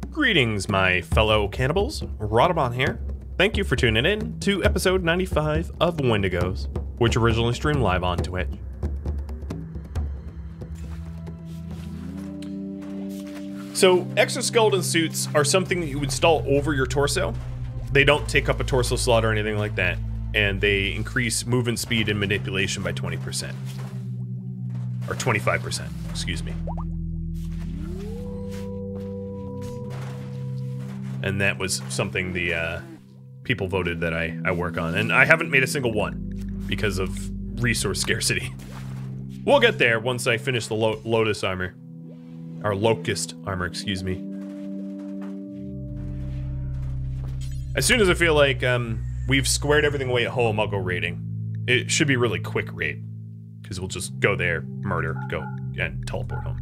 Greetings, my fellow cannibals. Rhadamant here. Thank you for tuning in to episode 95 of Wendigos, which originally streamed live on Twitch. So, exoskeleton suits are something that you install over your torso. They don't take up a torso slot or anything like that, and they increase movement speed and manipulation by 20%. Or 25%, excuse me. And that was something the people voted that I work on. And I haven't made a single one because of resource scarcity. We'll get there once I finish the Lotus armor. Or Locust armor, excuse me. As soon as I feel like we've squared everything away at home, I'll go raiding. It should be a really quick raid. Because we'll just go there, murder, go, and teleport home.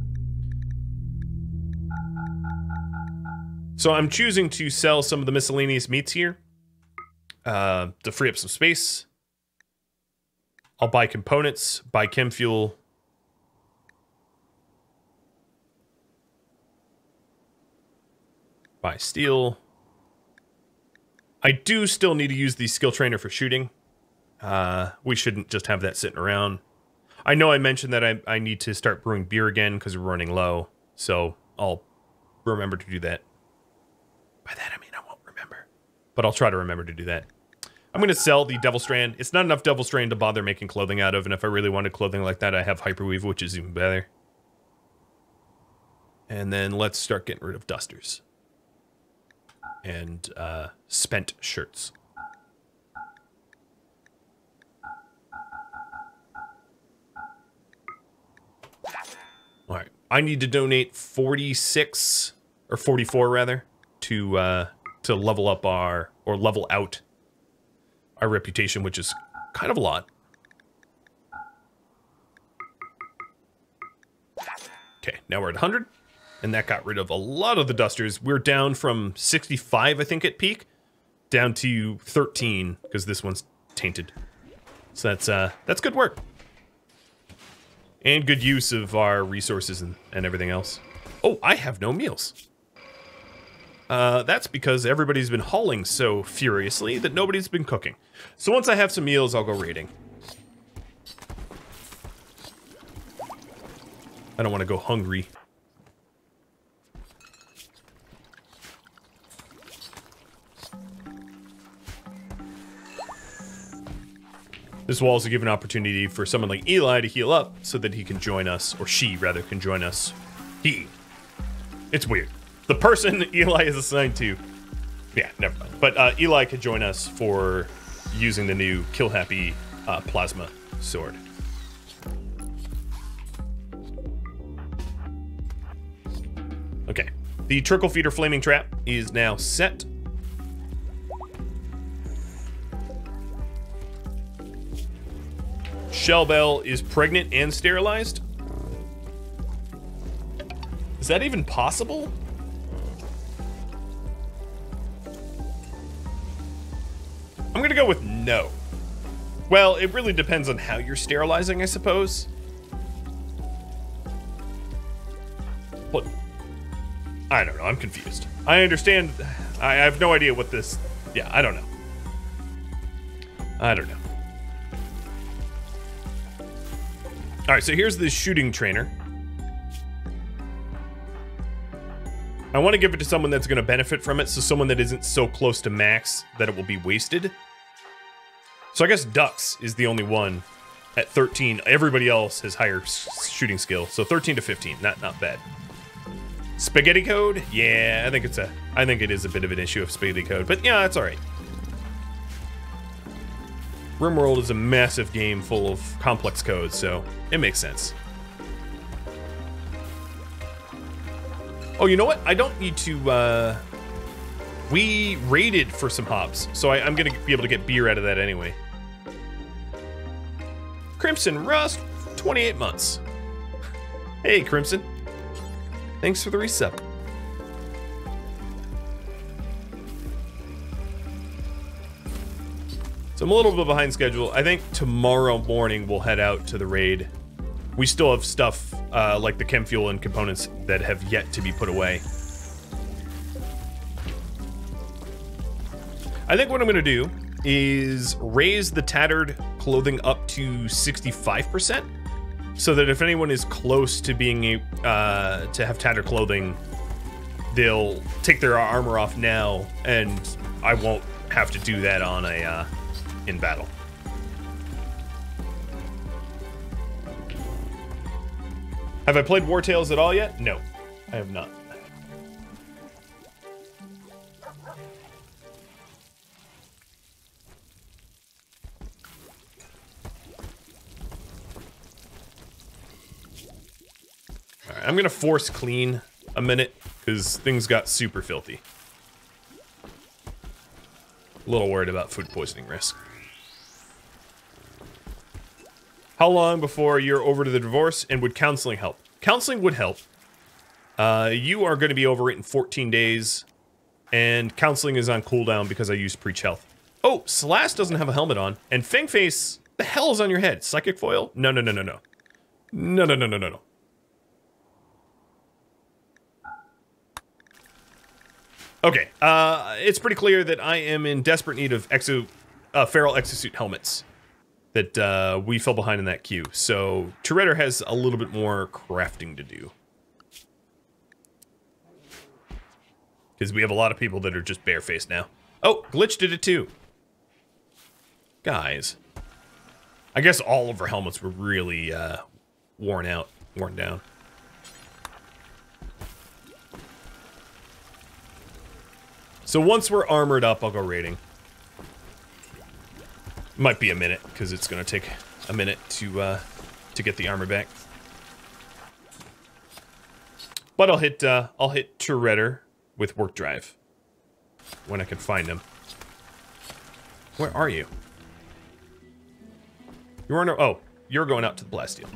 So I'm choosing to sell some of the miscellaneous meats here to free up some space. I'll buy components, buy chem fuel. Buy steel. I do still need to use the skill trainer for shooting. We shouldn't just have that sitting around. I know I mentioned that I need to start brewing beer again because we're running low. So I'll remember to do that. By that, I mean I won't remember. But I'll try to remember to do that. I'm going to sell the Devil Strand. It's not enough Devil Strand to bother making clothing out of. And if I really wanted clothing like that, I have Hyperweave, which is even better. And then let's start getting rid of dusters. And spent shirts. Alright. I need to donate 46, or 44 rather, to level up our, or level out our reputation, which is kind of a lot. Okay, now we're at 100, and that got rid of a lot of the dusters. We're down from 65, I think, at peak, down to 13, because this one's tainted. So that's good work. And good use of our resources and everything else. Oh, I have no meals. That's because everybody's been hauling so furiously that nobody's been cooking. So once I have some meals, I'll go raiding. I don't want to go hungry. This will also give an opportunity for someone like Eli to heal up so that he can join us, or she, rather, can join us. He. It's weird. The person Eli is assigned to... Yeah, never mind. But Eli could join us for using the new Kill Happy plasma sword. Okay. The Trickle Feeder Flaming Trap is now set. Shellbell is pregnant and sterilized? Is that even possible? I'm gonna go with no. Well, it really depends on how you're sterilizing, I suppose. What? I don't know, I'm confused. I understand, I have no idea what this... Yeah, I don't know. I don't know. Alright, so here's the shooting trainer. I want to give it to someone that's going to benefit from it, so someone that isn't so close to max that it will be wasted. So I guess Dux is the only one at 13. Everybody else has higher shooting skill, so 13 to 15, not bad. Spaghetti code? Yeah, I think it is a bit of an issue of spaghetti code, but yeah, that's alright. RimWorld is a massive game full of complex codes, so it makes sense. Oh, you know what? I don't need to, we raided for some hops, so I'm gonna be able to get beer out of that anyway. Crimson Rust, 28 months. Hey, Crimson. Thanks for the resub. So I'm a little bit behind schedule. I think tomorrow morning we'll head out to the raid. We still have stuff like the chem fuel and components that have yet to be put away. I think what I'm gonna do is raise the tattered clothing up to 65%, so that if anyone is close to being to have tattered clothing, they'll take their armor off now, and I won't have to do that on a in battle. Have I played War Tales at all yet? No, I have not. All right, I'm gonna force clean a minute because things got super filthy. A little worried about food poisoning risk. How long before you're over to the divorce, and would counseling help? Counseling would help. You are going to be over it in 14 days, and counseling is on cooldown because I used Preach Health. Oh, Slash doesn't have a helmet on, and Fangface, the hell is on your head? Psychic foil? No, no, no, no, no. No, no, no, no, no, no. Okay, it's pretty clear that I am in desperate need of feral exosuit helmets. That we fell behind in that queue. So Toretto has a little bit more crafting to do. Because we have a lot of people that are just barefaced now. Oh, Glitch did it too. Guys. I guess all of our helmets were really worn down. So once we're armored up, I'll go raiding. Might be a minute, because it's going to take a minute to get the armor back. But I'll hit Toretto with Work Drive when I can find him. Where are you? You're on. Oh, you're going out to the Blasteel.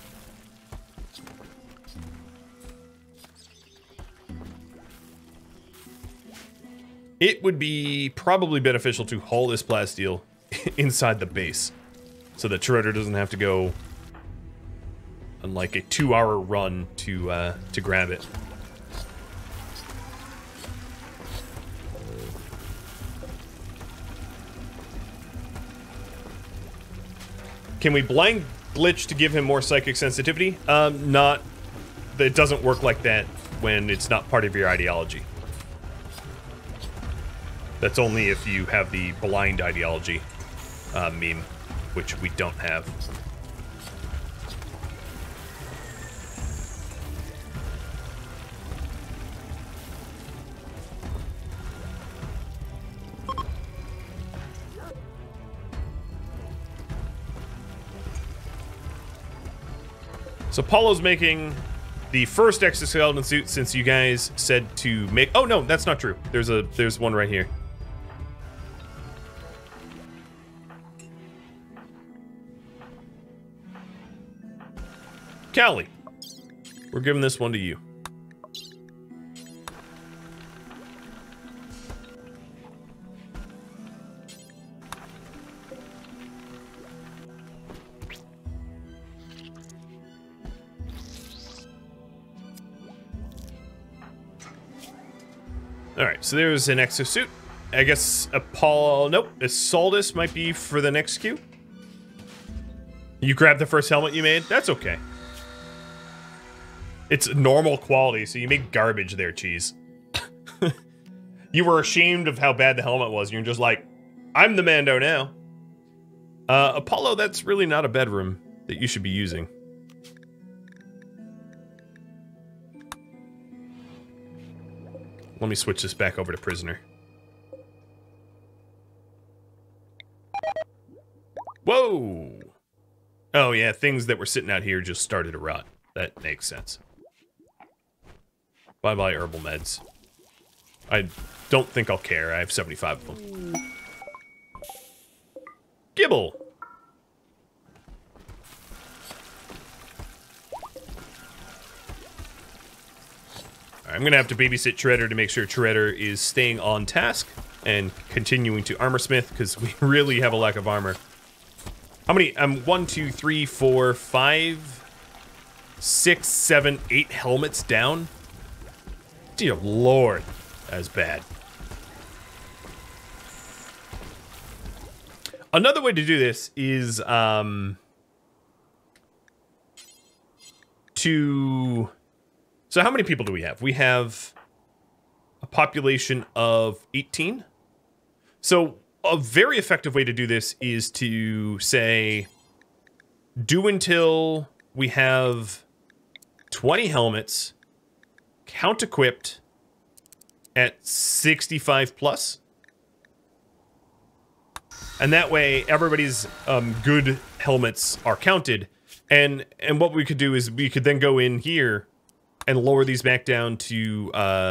It would be probably beneficial to haul this Blasteel inside the base, so that Toretto doesn't have to go on like a 2-hour run to grab it. Can we blind Glitch to give him more psychic sensitivity? Not. It doesn't work like that when it's not part of your ideology. That's only if you have the blind ideology meme, which we don't have. So Paulo's making the first exoskeleton suit since you guys said to make. Oh no, that's not true. There's one right here. Callie, we're giving this one to you. Alright, so there's an exosuit. I guess Apollo... Nope, Assaultus might be for the next queue. You grabbed the first helmet you made? That's okay. It's normal quality, so you make garbage there, Cheese. You were ashamed of how bad the helmet was. You're just like, I'm the Mando now. Apollo, that's really not a bedroom that you should be using. Let me switch this back over to prisoner. Whoa! Oh yeah, things that were sitting out here just started to rot. That makes sense. Bye-bye herbal meds. I don't think I'll care. I have 75 of them. Gibble! I'm gonna have to babysit Toretto to make sure Toretto is staying on task and continuing to armor smith, because we really have a lack of armor. How many? 1, 2, 3, 4, 5, 6, 7, 8 helmets down? Dear Lord, that is bad. Another way to do this is so how many people do we have? We have a population of 18. So a very effective way to do this is to say, do until we have 20 helmets count equipped at 65 plus. And that way everybody's good helmets are counted. And what we could do is we could then go in here and lower these back down to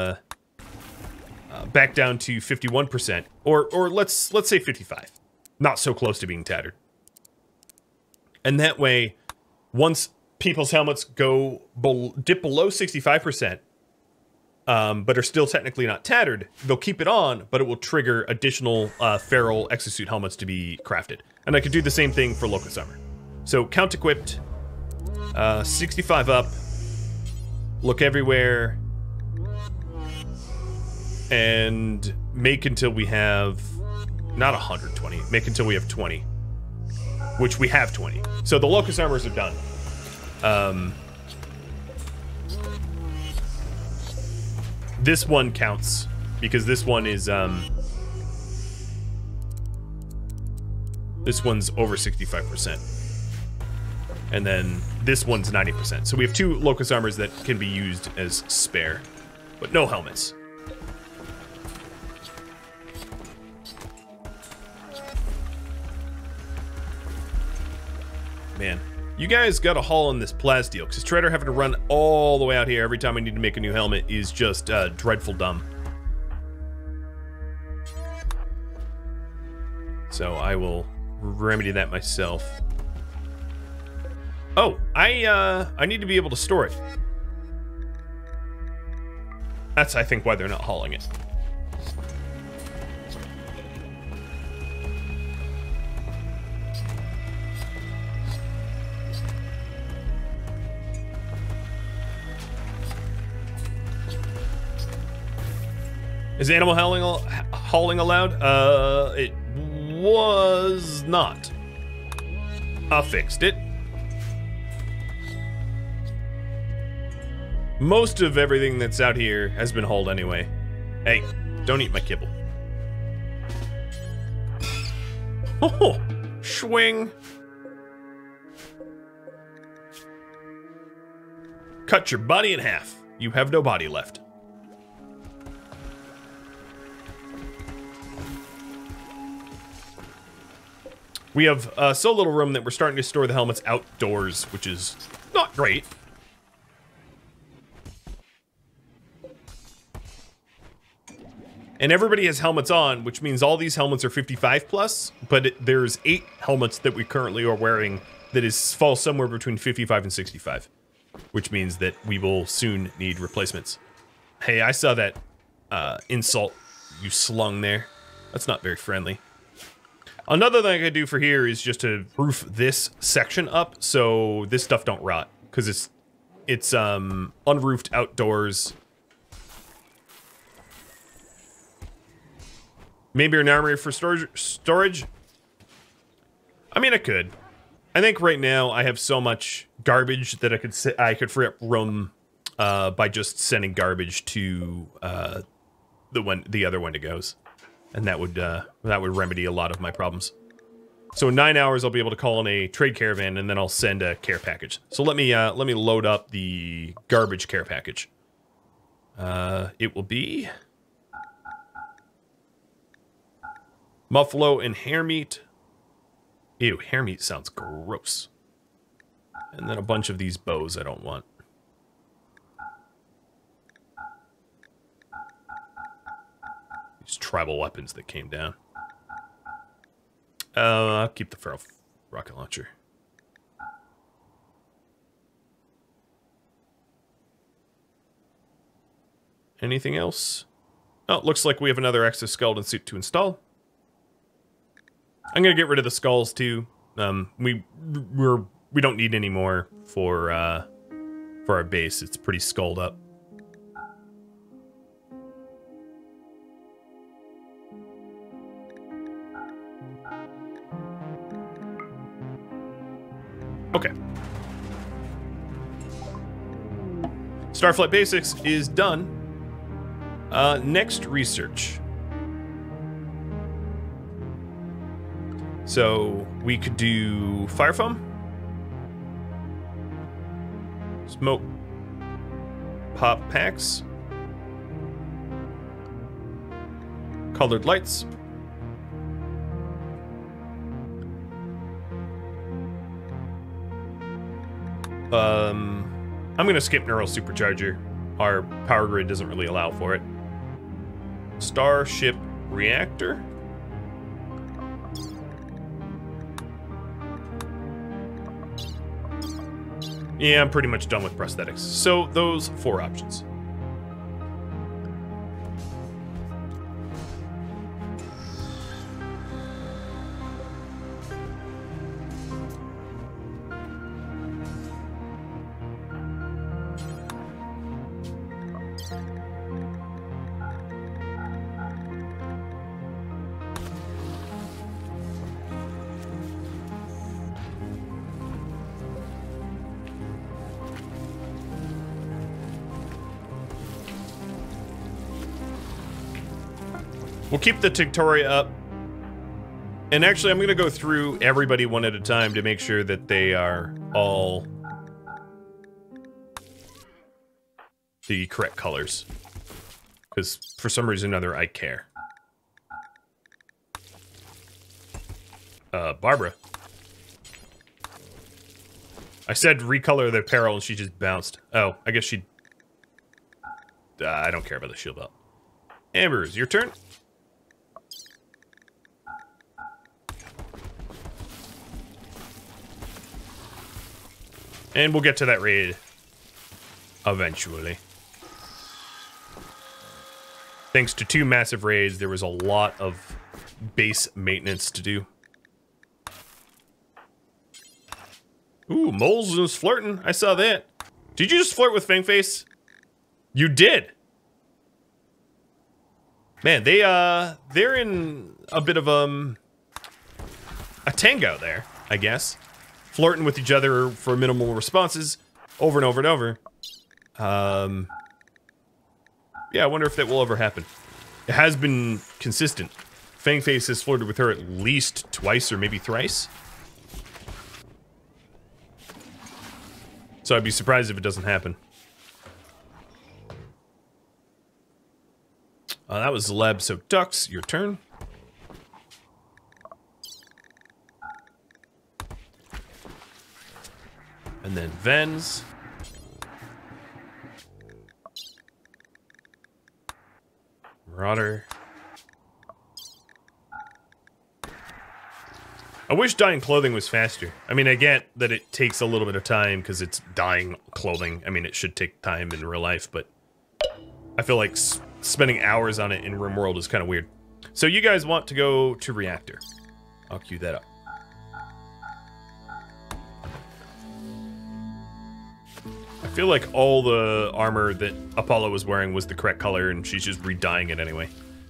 51%, or let's say 55. Not so close to being tattered. And that way, once people's helmets dip below 65%, but are still technically not tattered, they'll keep it on, but it will trigger additional feral exosuit helmets to be crafted. And I could do the same thing for Locust Armor. So count equipped, 65 up, look everywhere, and make until we have, not 120, make until we have 20. Which we have 20. So the Locust Armors are done. This one counts, because this one is, this one's over 65%. And then this one's 90%. So we have 2 Locust Armors that can be used as spare, but no helmets. Man, you guys gotta haul in this plasteel, because Treader having to run all the way out here every time I need to make a new helmet is just dreadful dumb. So I will remedy that myself. Oh, I need to be able to store it. That's, I think, why they're not hauling it. Is animal hauling allowed? It was not. I fixed it. Most of everything that's out here has been hauled anyway. Hey, don't eat my kibble. Oh, swing. Cut your body in half. You have no body left. We have so little room that we're starting to store the helmets outdoors, which is not great. And everybody has helmets on, which means all these helmets are 55 plus, but there's 8 helmets that we currently are wearing that fall somewhere between 55 and 65, which means that we will soon need replacements. Hey, I saw that insult you slung there. That's not very friendly. Another thing I could do for here is just to roof this section up so this stuff don't rot, because it's unroofed outdoors. Maybe an armory for storage. I mean, I could. I think right now I have so much garbage that I could free up room by just sending garbage to the other Wendigos. And that would remedy a lot of my problems. So in 9 hours, I'll be able to call in a trade caravan, and then I'll send a care package. So let me load up the garbage care package. It will be buffalo and hare meat. Ew, hare meat sounds gross. And then a bunch of these bows I don't want. These tribal weapons that came down. I'll keep the feral rocket launcher. Anything else? Oh, it looks like we have another exoskeleton suit to install. I'm gonna get rid of the skulls too. We don't need any more for our base. It's pretty skulled up. Okay. Starflight Basics is done. Next research. So we could do fire foam, smoke pop packs, colored lights, I'm gonna skip neural supercharger. Our power grid doesn't really allow for it. Starship reactor. Yeah, I'm pretty much done with prosthetics. So those 4 options. We'll keep the Tictoria up. And actually, I'm going to go through everybody one at a time to make sure that they are all the correct colors. Because for some reason or another, I care. Barbara. I said recolor the apparel and she just bounced. Oh, I guess she... I don't care about the shield belt. Amber's, your turn. And we'll get to that raid eventually. Thanks to 2 massive raids, there was a lot of base maintenance to do. Ooh, Moles was flirting. I saw that. Did you just flirt with Fangface? You did. Man, they're in a bit of a tango there, I guess. Flirting with each other for minimal responses over and over and over. Yeah, I wonder if that will ever happen. It has been consistent. Fangface has flirted with her at least twice or maybe thrice. So I'd be surprised if it doesn't happen. That was the lab, so Ducks, your turn. And then Vens. Marauder. I wish dyeing clothing was faster. I mean, I get that it takes a little bit of time because it's dyeing clothing. I mean, it should take time in real life, but I feel like spending hours on it in RimWorld is kind of weird. So you guys want to go to Reactor. I'll queue that up. I feel like all the armor that Apollo was wearing was the correct color, and she's just re-dyeing it anyway.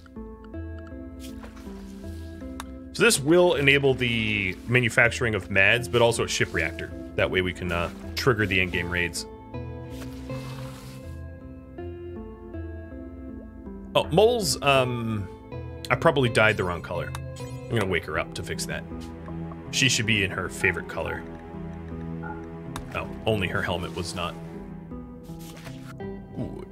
So this will enable the manufacturing of MADs, but also a ship reactor. That way we can trigger the in-game raids. Oh, Moles, I probably dyed the wrong color. I'm gonna wake her up to fix that. She should be in her favorite color. Oh, only her helmet was not. Wood.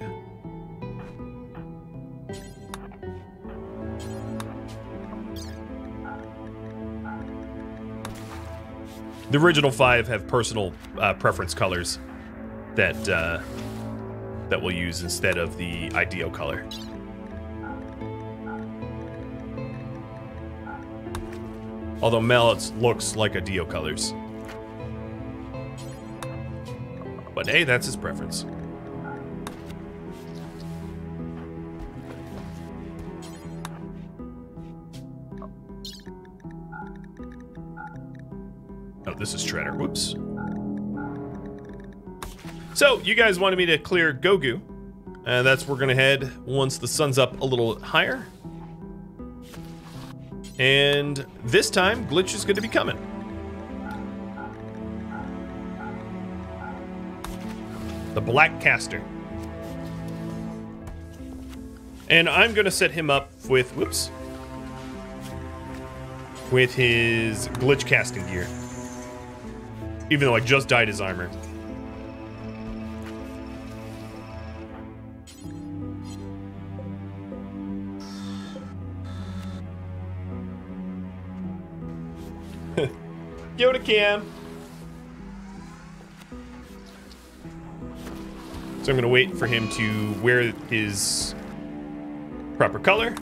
The original 5 have personal preference colors that that we'll use instead of the IDEO color. Although Mallet's looks like IDEO colors. But hey, that's his preference. Oh, this is Shredder. Whoops. So, you guys wanted me to clear Gogu. And that's where we're gonna head once the sun's up a little higher. And this time, Glitch is gonna be coming. The Black Caster. And I'm going to set him up with, whoops, with his glitch casting gear. Even though I just dyed his armor. Go to Cam. So I'm going to wait for him to wear his proper color,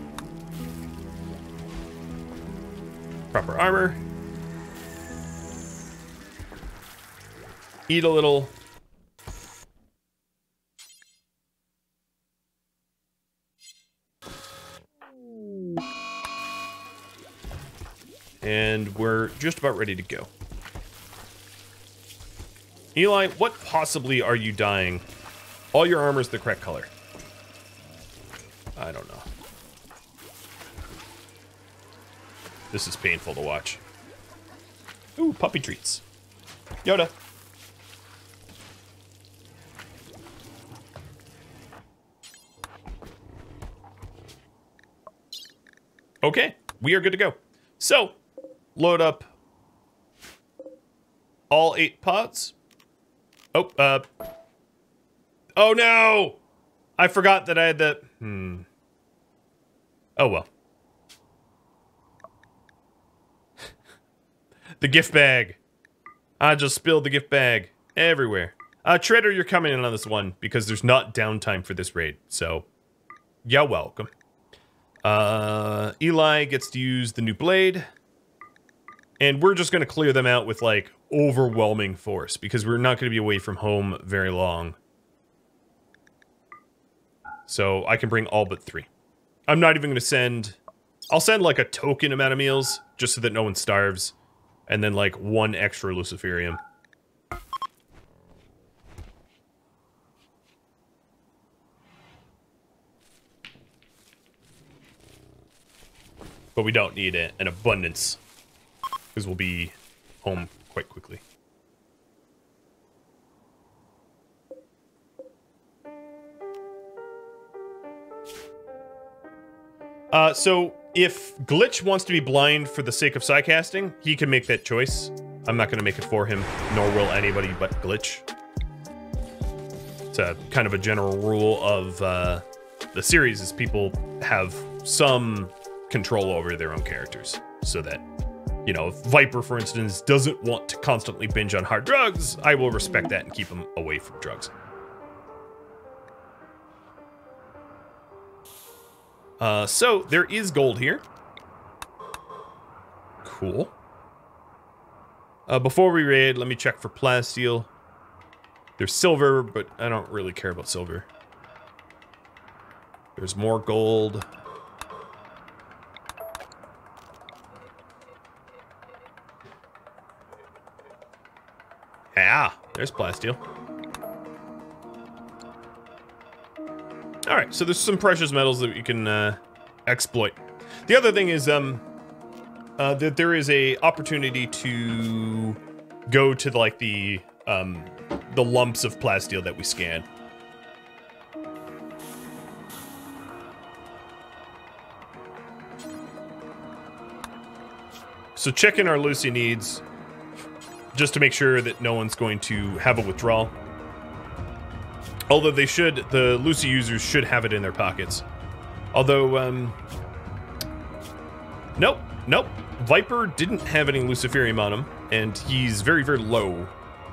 proper armor, eat a little, and we're just about ready to go. Eli, what possibly are you dyeing? All your armor's the correct color. I don't know. This is painful to watch. Ooh, puppy treats. Yoda. Okay, we are good to go. So, load up all 8 pods. Oh, oh no! I forgot that I had the... Oh well. The gift bag. I just spilled the gift bag everywhere. Trader, you're coming in on this one because there's not downtime for this raid, so you're welcome. Eli gets to use the new blade, and we're just going to clear them out with, like, overwhelming force because we're not going to be away from home very long. So I can bring all but 3. I'm not even going to send... I'll send, like, a token amount of meals just so that no one starves. And then, like, 1 extra Luciferium. But we don't need an abundance. Because we'll be home quite quickly. So if Glitch wants to be blind for the sake of sidecasting, he can make that choice. I'm not going to make it for him, nor will anybody but Glitch. It's a kind of a general rule of the series is people have some control over their own characters. So that, you know, if Viper, for instance, doesn't want to constantly binge on hard drugs, I will respect that and keep him away from drugs. So, there is gold here. Cool. Before we raid, let me check for plasteel. There's silver, but I don't really care about silver. There's more gold. Ah, there's plasteel. Alright, so there's some precious metals that you can exploit. The other thing is that there is a opportunity to go to like the lumps of plasteel that we scan. So check in our Lucy needs just to make sure that no one's going to have a withdrawal. Although they should, the Lucy users should have it in their pockets. Although, nope. Viper didn't have any Luciferium on him, and he's very, very low.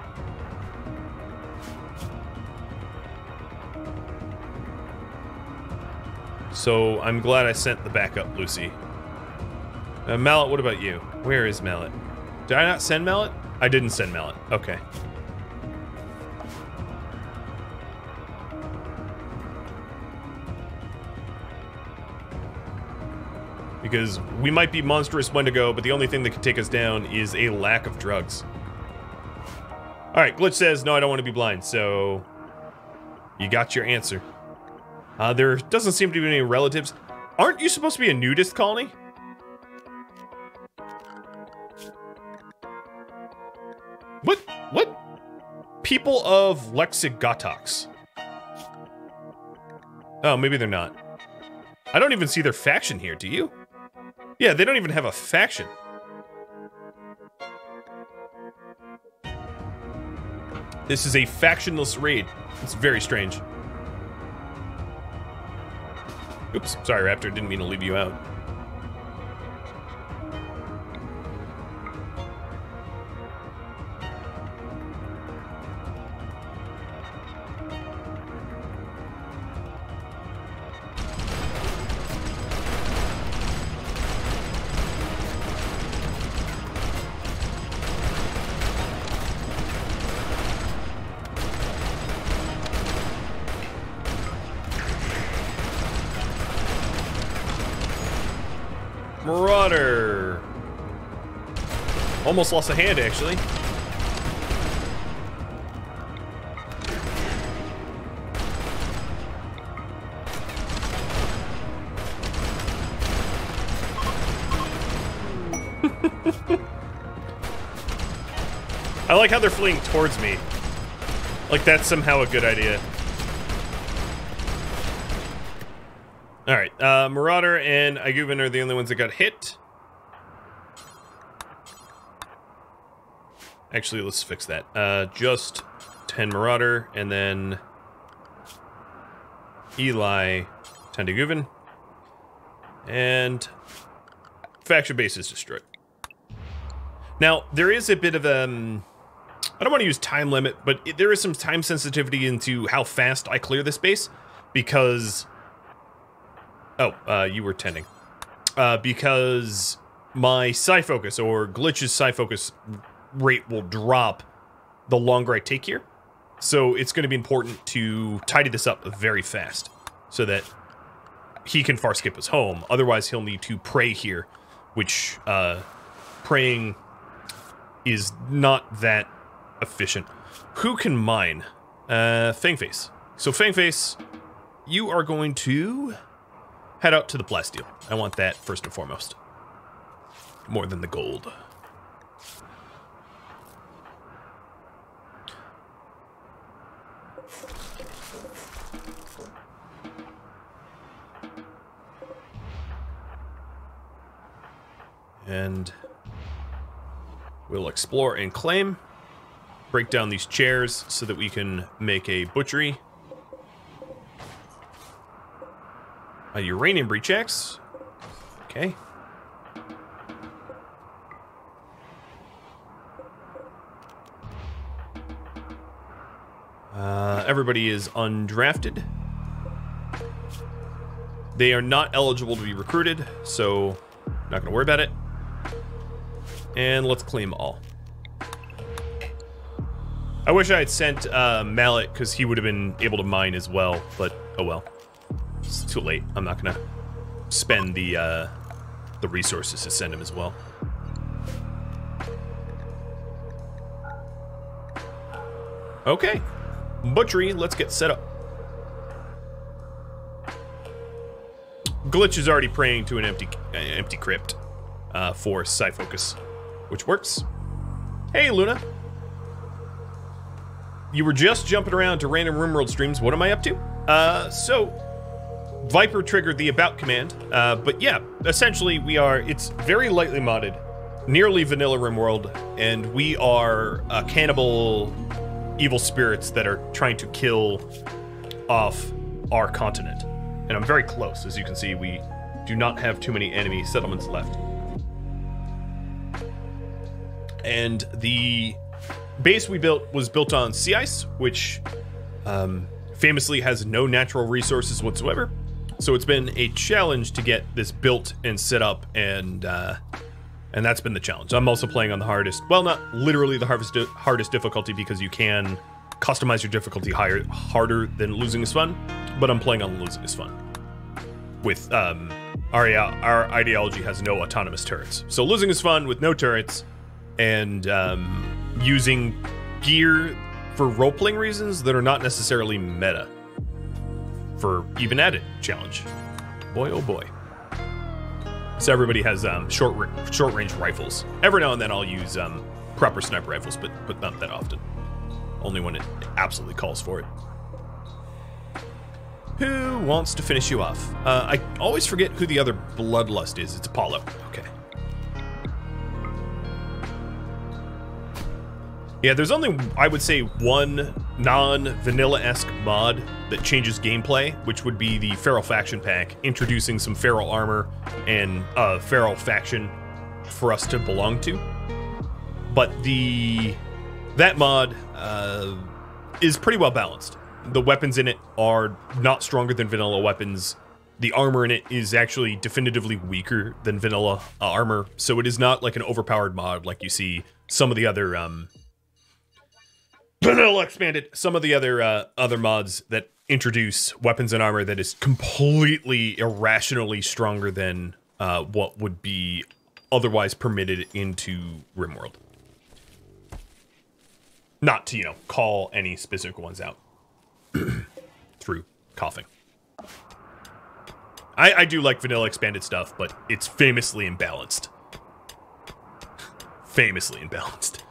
So I'm glad I sent the backup Lucy. Mallet, what about you? Where is Mallet? Did I not send Mallet? I didn't send Mallet. Okay. Because we might be monstrous Wendigo, but the only thing that can take us down is a lack of drugs. Alright, Glitch says, no, I don't want to be blind, so... You got your answer. There doesn't seem to be any relatives. Aren't you supposed to be a nudist colony? What? People of Lexigotox. Oh, maybe they're not. I don't even see their faction here, do you? Yeah, they don't even have a faction. This is a factionless raid. It's very strange. Oops, sorry, Raptor, didn't mean to leave you out. Marauder. Almost lost a hand, actually. I like how they're fleeing towards me. Like that's somehow a good idea. Alright, Marauder and Iguven are the only ones that got hit. Actually, let's fix that. Just 10 Marauder, and then Eli, 10 Iguven. And faction base is destroyed. Now, there is a bit of I don't want to use time limit, but there is some time sensitivity into how fast I clear this base, because... Oh, you were tending. Because my psi focus or Glitch's psi focus rate will drop the longer I take here. So it's going to be important to tidy this up very fast so that he can Farskip us home. Otherwise, he'll need to pray here, which praying is not that efficient. Who can mine? Fangface. So Fangface, you are going to... head out to the plasteel. I want that first and foremost. More than the gold. And we'll explore and claim. Break down these chairs so that we can make a butchery. A uranium breach axe. Okay. Everybody is undrafted. They are not eligible to be recruited, so not gonna worry about it. And let's claim all. I wish I had sent Mallet, because he would have been able to mine as well, but oh well. It's too late. I'm not gonna spend the resources to send him as well. Okay, butchery. Let's get set up. Glitch is already praying to an empty crypt for psi focus, which works. Hey, Luna. You were just jumping around to random RimWorld streams. What am I up to? So. Viper triggered the about command, but yeah, essentially it's very lightly modded, nearly vanilla RimWorld, and we are cannibal evil spirits that are trying to kill off our continent. And I'm very close, as you can see, we do not have too many enemy settlements left. And the base we built was built on sea ice, which famously has no natural resources whatsoever. So it's been a challenge to get this built and set up, and that's been the challenge. I'm also playing on the hardest, well, not literally the hardest difficulty, because you can customize your difficulty harder than losing is fun, but I'm playing on losing is fun. With our ideology has no autonomous turrets, so losing is fun with no turrets, and using gear for role-playing reasons that are not necessarily meta. For even added challenge. Boy, oh boy. So everybody has short range rifles. Every now and then I'll use proper sniper rifles, but not that often. Only when it absolutely calls for it. Who wants to finish you off? I always forget who the other bloodlust is. It's Apollo. Okay. Yeah, there's only, I would say, one non-vanilla-esque mod that changes gameplay, which would be the Feral Faction pack, introducing some Feral armor and Feral Faction for us to belong to. But that mod is pretty well balanced. The weapons in it are not stronger than vanilla weapons. The armor in it is actually definitively weaker than vanilla armor, so it is not like an overpowered mod like you see some of the other vanilla expanded. Some of the other mods that introduce weapons and armor that is completely irrationally stronger than what would be otherwise permitted into RimWorld. Not to, you know, call any specific ones out through coughing. I do like vanilla expanded stuff, but it's famously imbalanced. Famously imbalanced.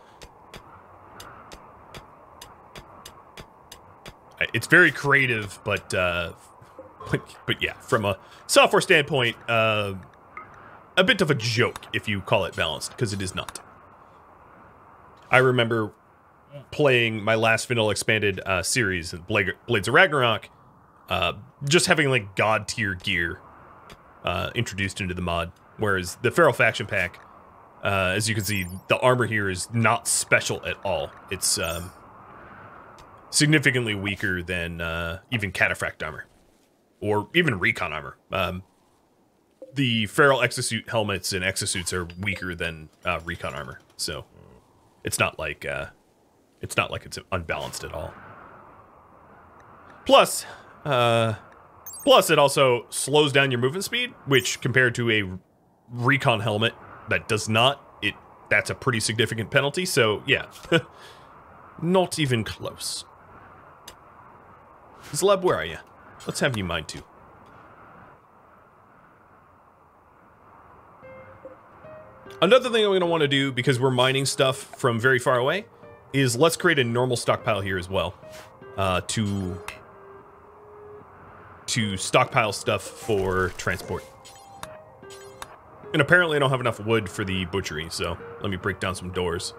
It's very creative, but yeah, from a software standpoint, a bit of a joke if you call it balanced, because it is not. I remember playing my last vanilla expanded series, Blades of Ragnarok, just having like god tier gear introduced into the mod, whereas the Feral Faction pack, as you can see, the armor here is not special at all. It's significantly weaker than even Cataphract armor, or even Recon armor. The Feral exosuit helmets and exosuits are weaker than Recon armor, so it's not like it's unbalanced at all. Plus, it also slows down your movement speed, which compared to a Recon helmet that does not, that's a pretty significant penalty. So yeah, not even close. Zleb, where are you? Let's have you mine too. Another thing I'm going to want to do, because we're mining stuff from very far away, is let's create a normal stockpile here as well, to stockpile stuff for transport. And apparently I don't have enough wood for the butchery, so let me break down some doors.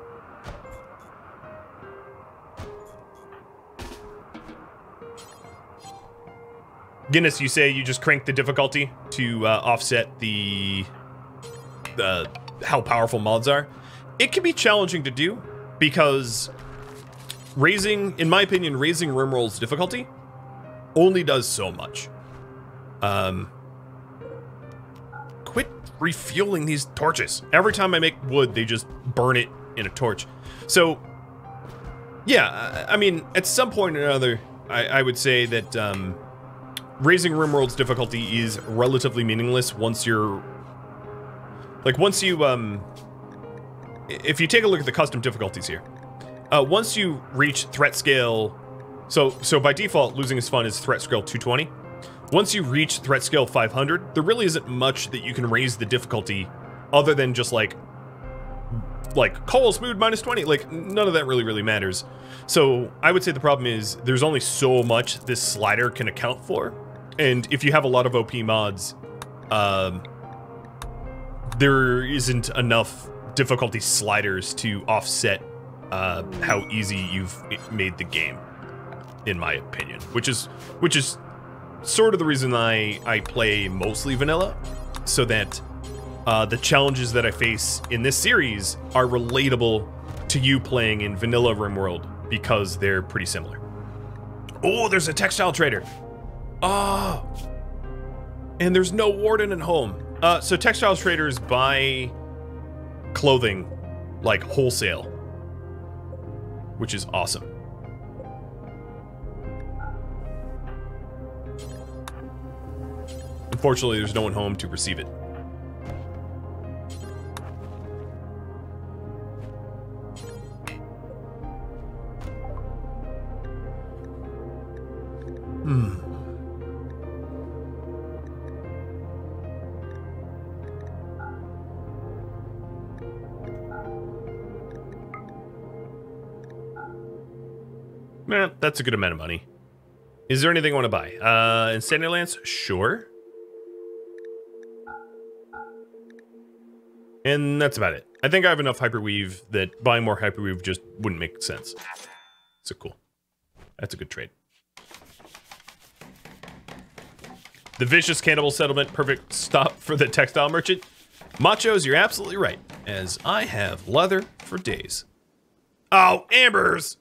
Guinness, you say you just crank the difficulty to offset the how powerful mods are. It can be challenging to do, because in my opinion, raising RimWorld's difficulty only does so much. Quit refueling these torches. Every time I make wood, they just burn it in a torch. So, yeah, I mean, at some point or another, I would say that raising RimWorld's difficulty is relatively meaningless once you're... Like, if you take a look at the custom difficulties here, once you reach threat scale... So by default, Losing is Fun is threat scale 220. Once you reach threat scale 500, there really isn't much that you can raise the difficulty other than just like Coal Smooth -20. Like, none of that really matters. So I would say the problem is there's only so much this slider can account for. And if you have a lot of OP mods, there isn't enough difficulty sliders to offset how easy you've made the game, in my opinion. Which is sort of the reason I play mostly vanilla, so that the challenges that I face in this series are relatable to you playing in vanilla RimWorld, because they're pretty similar. Oh, there's a textile trader. Oh, and there's no warden at home. So textile traders buy clothing like wholesale, which is awesome. Unfortunately, there's no one home to receive it. That's a good amount of money. Is there anything I want to buy? Insanity Lance? Sure. And that's about it. I think I have enough Hyperweave that buying more Hyperweave just wouldn't make sense. So cool. That's a good trade. The Vicious Cannibal Settlement, perfect stop for the textile merchant. Machos, you're absolutely right, as I have leather for days. Oh, Ambers!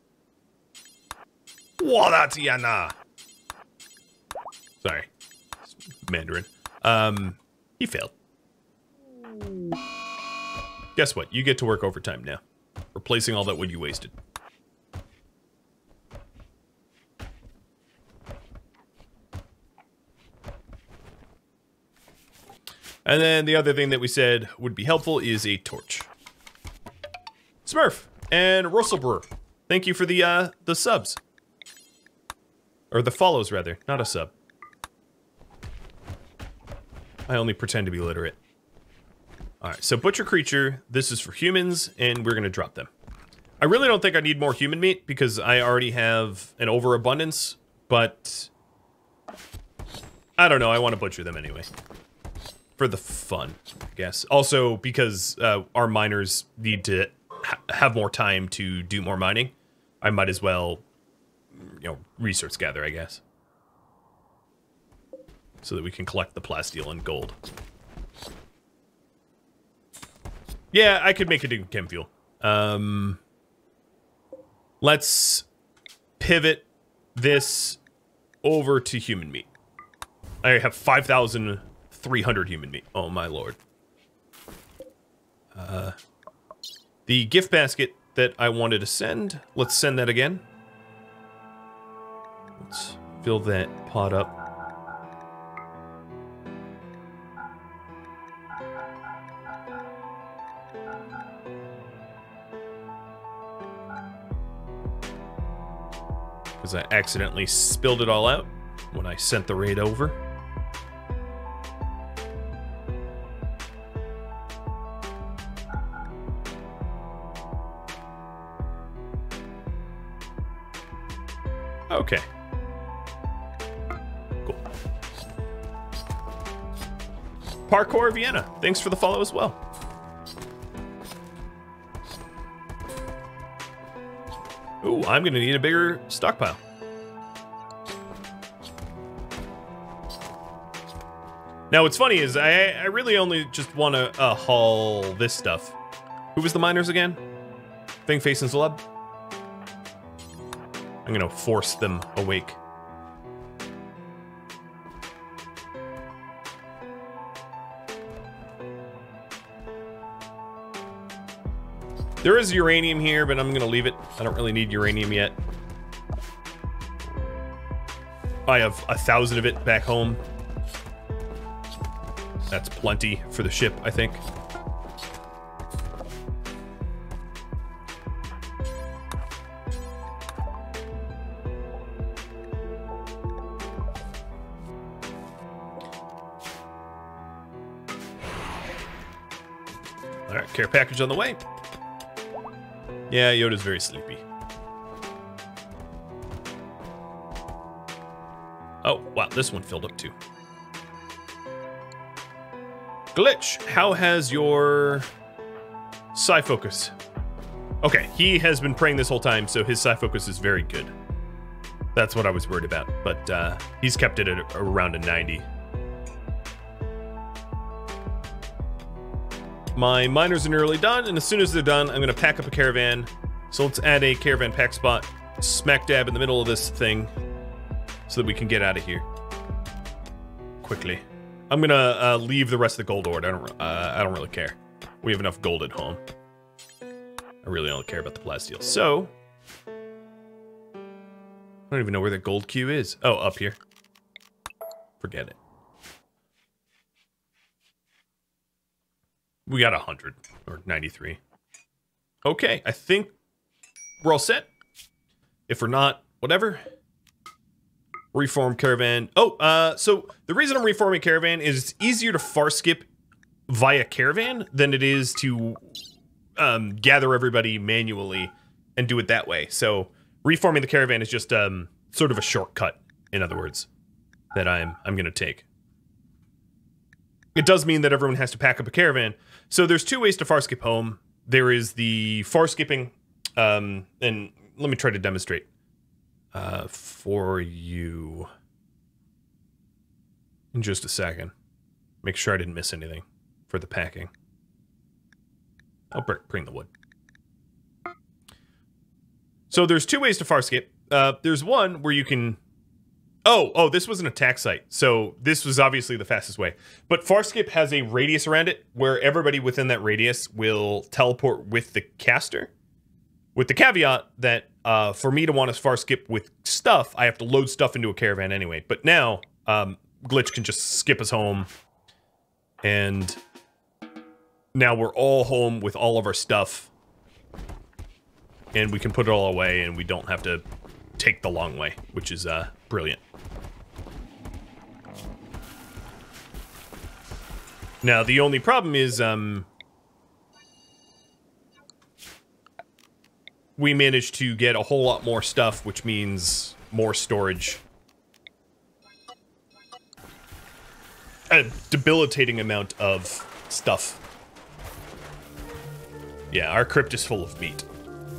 Wadatiana! Sorry. Mandarin. He failed. Guess what? You get to work overtime now. Replacing all that wood you wasted. And then the other thing that we said would be helpful is a torch. Smurf and Russelbrewer, thank you for the subs. Or the follows, rather, not a sub. I only pretend to be literate. Alright, so Butcher Creature, this is for humans, and we're gonna drop them. I really don't think I need more human meat, because I already have an overabundance, but... I don't know, I want to butcher them anyway. For the fun, I guess. Also, because our miners need to have more time to do more mining, I might as well, you know, resource gather, I guess. So that we can collect the plasteel and gold. Yeah, I could make it in chem fuel. Let's pivot this over to human meat. I have 5,300 human meat. Oh my lord. The gift basket that I wanted to send, let's send that again. Let's fill that pot up. Because I accidentally spilled it all out when I sent the raid over. Okay. Cool. Parkour Vienna, thanks for the follow as well. Ooh, I'm gonna need a bigger stockpile. Now, what's funny is I really only just want to haul this stuff. Who was the miners again? Thing facing Zlub? I'm gonna force them awake. There is uranium here, but I'm gonna leave it. I don't really need uranium yet. I have 1,000 of it back home. That's plenty for the ship, I think. All right, care package on the way. Yeah, Yoda's very sleepy. Oh, wow, this one filled up too. Glitch, how has your psi focus? Okay, he has been praying this whole time, so his psi focus is very good. That's what I was worried about, but he's kept it at around a 90. My miners are nearly done, and as soon as they're done, I'm gonna pack up a caravan. So let's add a caravan pack spot smack dab in the middle of this thing so that we can get out of here quickly. I'm gonna leave the rest of the gold ore. I don't really care. We have enough gold at home. I really don't care about the plasteel. So I don't even know where the gold queue is. Oh, up here. Forget it. We got 100 or 93. Okay, I think we're all set. If we're not, whatever. Reform caravan. Oh, so the reason I'm reforming caravan is it's easier to Farskip via caravan than it is to gather everybody manually and do it that way. So Reforming the caravan is just sort of a shortcut, in other words, that I'm going to take. It does mean that everyone has to pack up a caravan. So there's two ways to Farskip home. There is the Farskipping, and let me try to demonstrate for you in just a second. Make sure I didn't miss anything for the packing. I'll bring the wood. So there's two ways to Farskip. There's one where you can... Oh, this was an attack site. So this was obviously the fastest way. But Farskip has a radius around it where everybody within that radius will teleport with the caster. With the caveat that for me to want to Farskip with stuff, I have to load stuff into a caravan anyway. But now, Glitch can just skip us home. And now we're all home with all of our stuff. And we can put it all away and we don't have to take the long way, which is brilliant. Now, the only problem is we managed to get a whole lot more stuff, which means more storage. A debilitating amount of stuff. Yeah, our crypt is full of meat.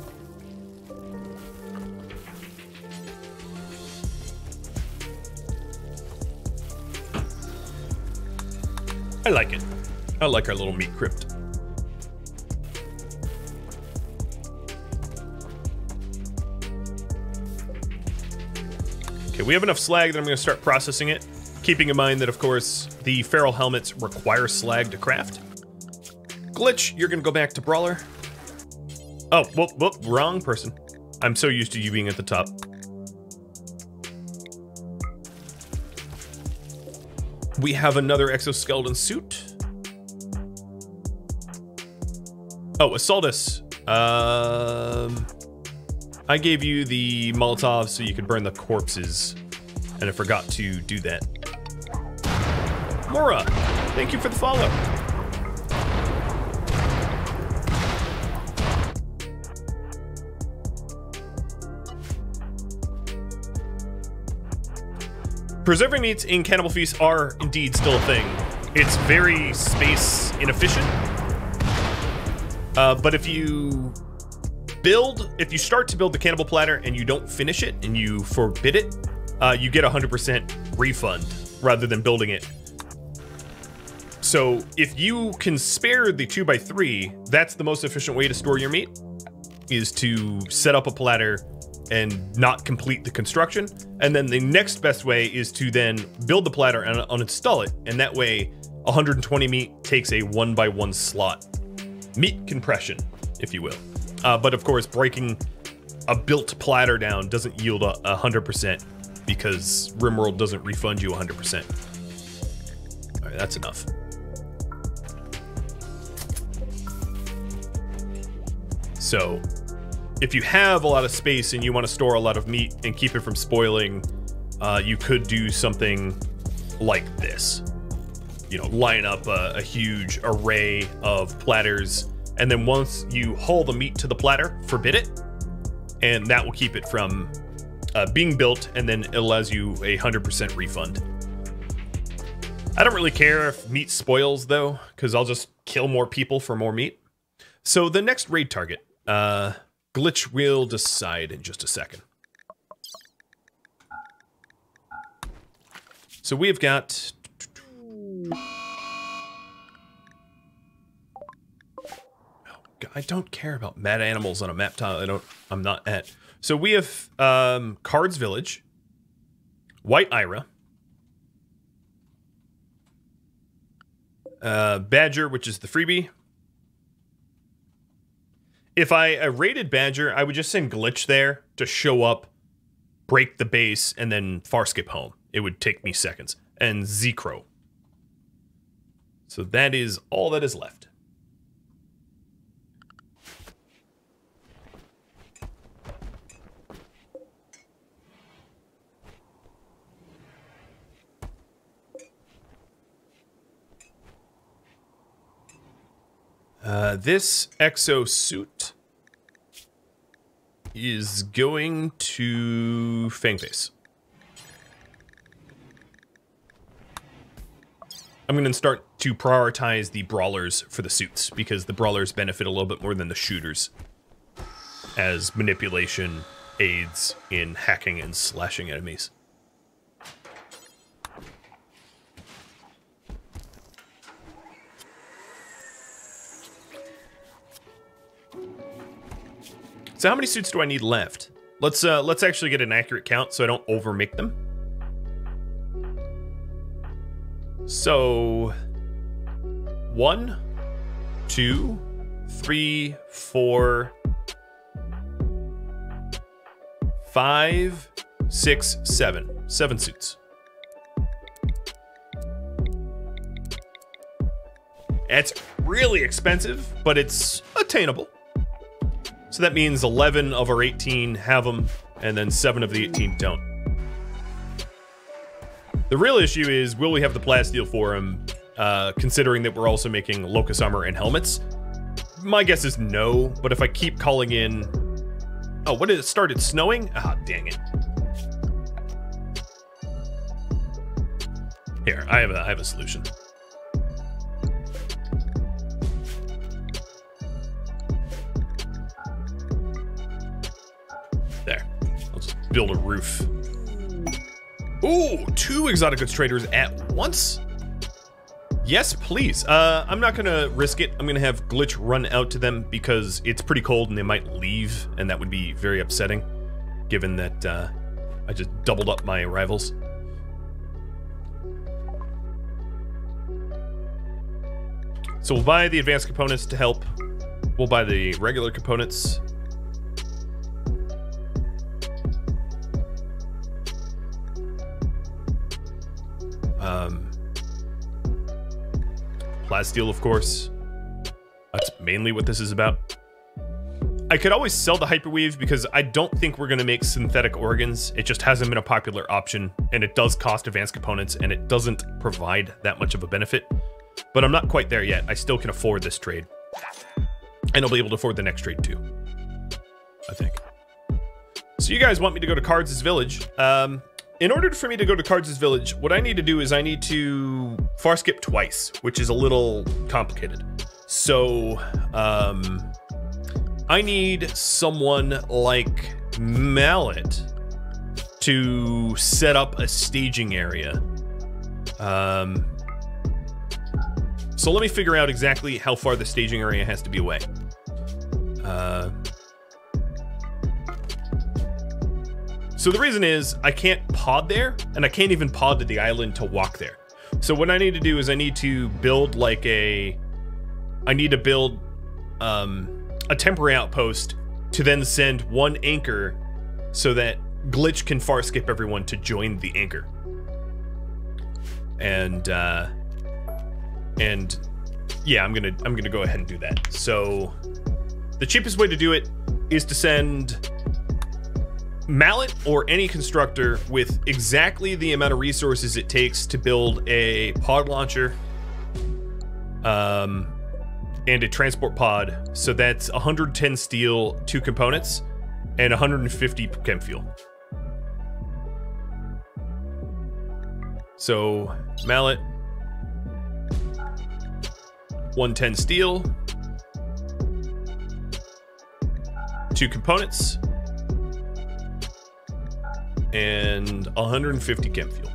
I like it. I like our little meat crypt. Okay, we have enough slag that I'm going to start processing it. Keeping in mind that, of course, the feral helmets require slag to craft. Glitch, you're going to go back to Brawler. Oh, whoop, wrong person. I'm so used to you being at the top. We have another exoskeleton suit. Oh, Assaultus. I gave you the Molotov so you could burn the corpses, and I forgot to do that. Mora, thank you for the follow. Preserving meats in Cannibal Feast are indeed still a thing. It's very space inefficient. But if you start to build the cannibal platter and you don't finish it and you forbid it, you get 100% refund rather than building it. So if you can spare the 2x3, that's the most efficient way to store your meat, is to set up a platter and not complete the construction. And then the next best way is to then build the platter and uninstall it. And that way 120 meat takes a 1x1 slot. Meat compression, if you will. But of course, breaking a built platter down doesn't yield 100% because RimWorld doesn't refund you 100%. All right, that's enough. So if you have a lot of space and you want to store a lot of meat and keep it from spoiling, you could do something like this. You know, line up a huge array of platters, and then once you haul the meat to the platter, forbid it, and that will keep it from being built, and then it allows you a 100% refund. I don't really care if meat spoils, though, because I'll just kill more people for more meat. So the next raid target, Glitch will decide in just a second. So we have got... I don't care about mad animals on a map tile I'm not at. So we have Card's Village, White Ira, Badger, which is the freebie. If I raided Badger, I would just send Glitch there to show up, break the base, and then Farskip home. It would take me seconds. And Zekro. So that is all that is left. This exosuit is going to Fangface. I'm going to start to prioritize the brawlers for the suits, because the brawlers benefit a little bit more than the shooters, as manipulation aids in hacking and slashing enemies. So how many suits do I need left? Let's actually get an accurate count so I don't overmake them. So 1, 2, 3, 4, 5, 6, 7. 7 suits. It's really expensive, but it's attainable. So that means 11 of our 18 have them, and then 7 of the 18 don't. The real issue is, will we have the plasteel for them, considering that we're also making locust armor and helmets? My guess is no, but if I keep calling in... Oh, what did it started snowing? Ah, dang it. Here, I have a solution. There. I'll just build a roof. Ooh, 2 exotic goods traders at once? Yes, please. I'm not gonna risk it. I'm gonna have Glitch run out to them because it's pretty cold and they might leave, and that would be very upsetting, given that I just doubled up my arrivals. So we'll buy the advanced components to help. We'll buy the regular components. Plasteel, of course. That's mainly what this is about. I could always sell the hyperweave because I don't think we're going to make synthetic organs. It just hasn't been a popular option, and it does cost advanced components, and it doesn't provide that much of a benefit. But I'm not quite there yet. I still can afford this trade. And I'll be able to afford the next trade too, I think. So you guys want me to go to Cards' Village. In order for me to go to Cards' Village, what I need to do is I need to Farskip twice, which is a little complicated. So, I need someone like Mallet to set up a staging area. So let me figure out exactly how far the staging area has to be away. So the reason is I can't pod there, and I can't even pod to the island to walk there. So what I need to do is I need to build like a temporary outpost to then send one anchor so that Glitch can Farskip everyone to join the anchor. And yeah, I'm gonna go ahead and do that. So the cheapest way to do it is to send Mallet or any constructor with exactly the amount of resources it takes to build a pod launcher and a transport pod. So that's 110 steel, 2 components, and 150 chem fuel. So Mallet, 110 steel, 2 components, and 150 chem fuel.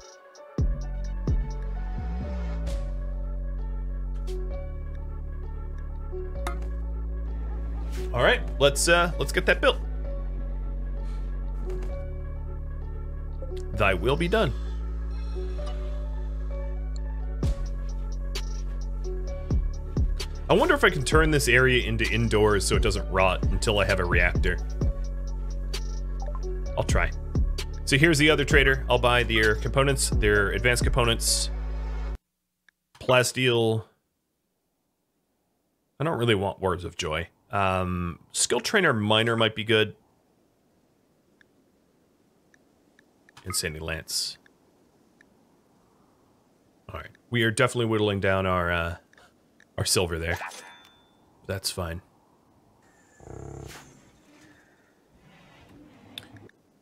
All right, let's get that built. Thy will be done. I wonder if I can turn this area into indoors so it doesn't rot until I have a reactor. I'll try. So here's the other trader. I'll buy their components, their advanced components. Plasteel. I don't really want Words of Joy. Skill Trainer Miner might be good. And Sandy Lance. Alright. We are definitely whittling down our silver there. That's fine.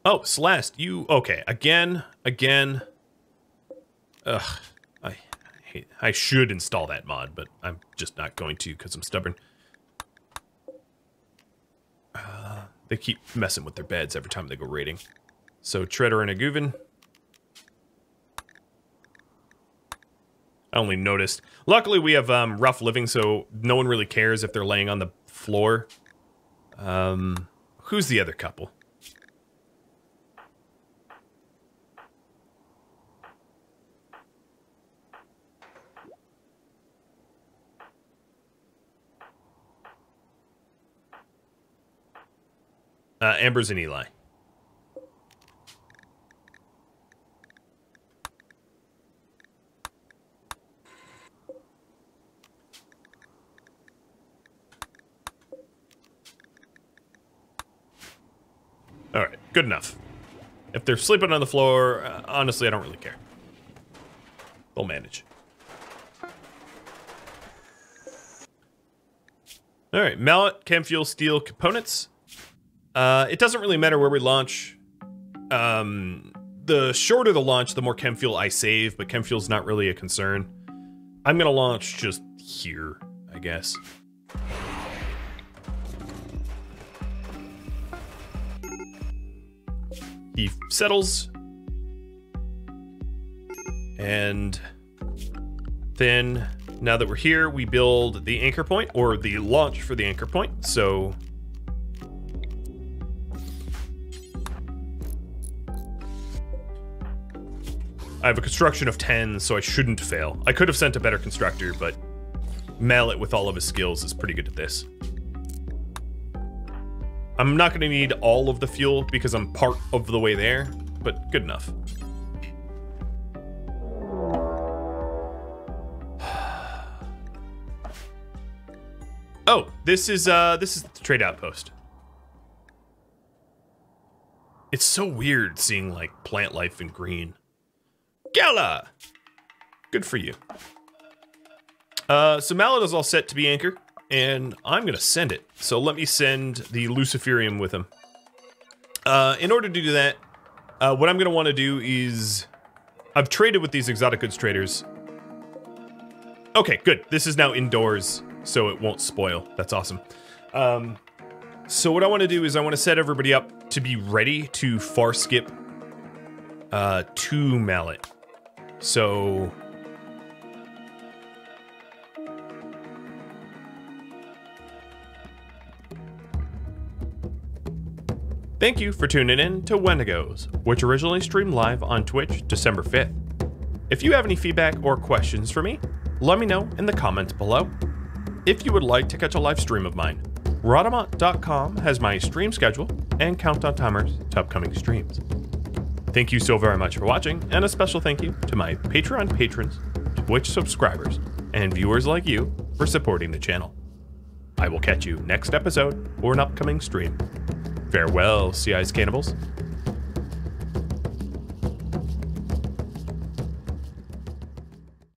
Oh, Celeste, you... Okay, again. Ugh, I should install that mod, but I'm just not going to because I'm stubborn. They keep messing with their beds every time they go raiding. So, Treader and a Guvin. I only noticed. Luckily, we have rough living, so no one really cares if they're laying on the floor. Who's the other couple? Amber's and Eli. All right, good enough. If they're sleeping on the floor, honestly, I don't really care. They'll manage. All right, mallet, chem fuel, steel components. It doesn't really matter where we launch. The shorter the launch, the more chem fuel I save, but chem fuel's not really a concern. I'm gonna launch just here, I guess. He settles. And then, now that we're here, we build the anchor point, or the launch for the anchor point. So I have a construction of 10, so I shouldn't fail. I could have sent a better constructor, but Mallet, with all of his skills, is pretty good at this. I'm not going to need all of the fuel because I'm part of the way there, but good enough. Oh, this is the trade outpost. It's so weird seeing like plant life in green. Gala! Good for you. So Mallet is all set to be anchor, and I'm gonna send it. So let me send the Luciferium with him. In order to do that, what I'm gonna want to do is, I've traded with these exotic goods traders. Okay, good. This is now indoors, so it won't spoil. That's awesome. So what I want to do is I want to set everybody up to be ready to Farskip to Mallet. So thank you for tuning in to Wendigos, which originally streamed live on Twitch December 5th. If you have any feedback or questions for me, let me know in the comments below. If you would like to catch a live stream of mine, Rhadamant.com has my stream schedule and countdown timers to upcoming streams. Thank you so very much for watching, and a special thank you to my Patreon patrons, Twitch subscribers, and viewers like you for supporting the channel. I will catch you next episode or an upcoming stream. Farewell, Sea Ice Cannibals.